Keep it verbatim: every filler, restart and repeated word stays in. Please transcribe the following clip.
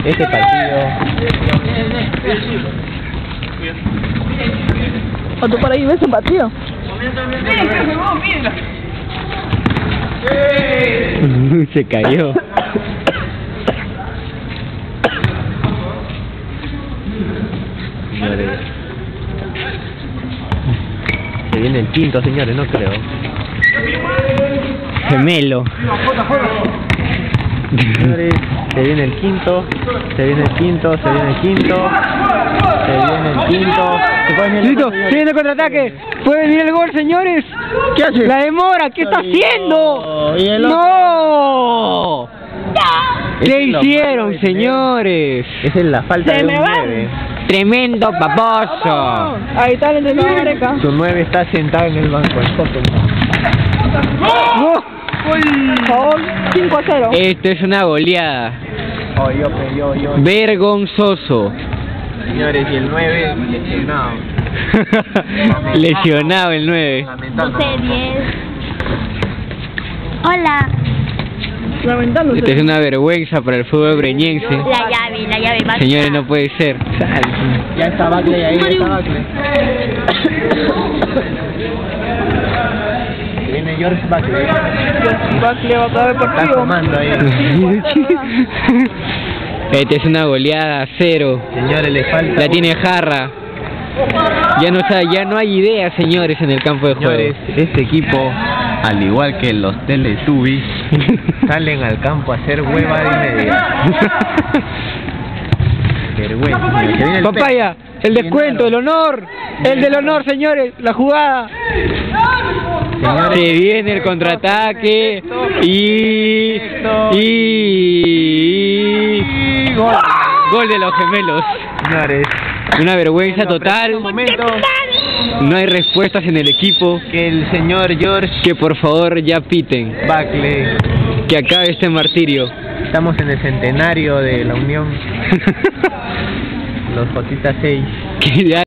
este partido. ¿O tú por ahí ves un partido? Se cayó. Señores. Se viene el quinto, señores, no creo. Gemelo. Señores, se viene el quinto, se viene el quinto, se viene el quinto, se viene el quinto. Se puede venir el Listo, gol, se señores. viene el contraataque. Puede venir el gol, señores. ¿Qué hace? La demora, ¿qué está haciendo? Y el otro. ¡No! Esa ¿Qué es lo hicieron, malo de tener- señores? Esa es la falta Se de un me va. nueve. Tremendo baboso. Ahí está el entrenador Areca. Su nueve está sentado en el banco. El Tottenham. ¡Oh! Favor, cinco a cero. Esto es una goleada. Oh, yo, yo, yo. Vergonzoso. Señores, y el nueve lesionado. Lesionado el nueve. Lamentable. diez. Hola. Lamentándose. Esto es una vergüenza para el fútbol breñense. La llave, la llave. basta. Señores, no puede ser. Ya está Bacle ahí, ya está Bacle. Viene George Bacle. Bacle va a acabar el Está partido. tomando ahí. Esta es una goleada a cero. Señores, le falta. La tiene Jarra. Ya no, sabe- ya no hay ideas, señores, en el campo de juego. Señores, este equipo, al igual que los Teletubbies, salen al campo a hacer hueva y media. Vergüenza. señores. Se viene el Papaya, el descuento, el honor, el del honor, señores, la jugada. Señores, Se viene el contraataque y, y, y gol. gol de los gemelos. Señores, Una vergüenza total. un momento No hay respuestas en el equipo. que el señor George Que por favor ya piten. Bacle. Que acabe este martirio. Estamos en el centenario de la Unión. Los Jotitas seis. Que ya